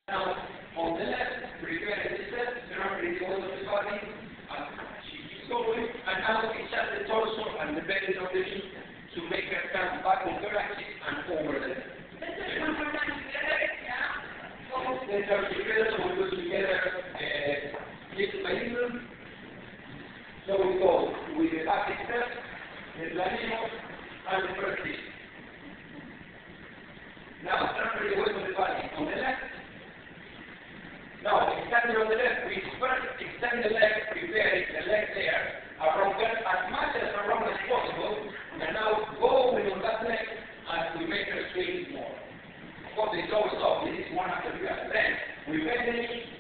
Now, on the left, prepare the step, remember the whole of the body, and she keeps going, and now we set the torso and the belly of the knee to make her stand back on her axis and over there. Let's do it one more time together, yeah? Let's go together, so we go together little by little. So we go with the back step, the planeo, and the first step. Now, transfer the weight of the body on the left. Now, extending on the left, we first extend the leg, prepare the leg there, around that, as much as around as possible, and now going on that leg as we make her swing more. Of course, it's always up. This is one after the other. Then, we bend the knee,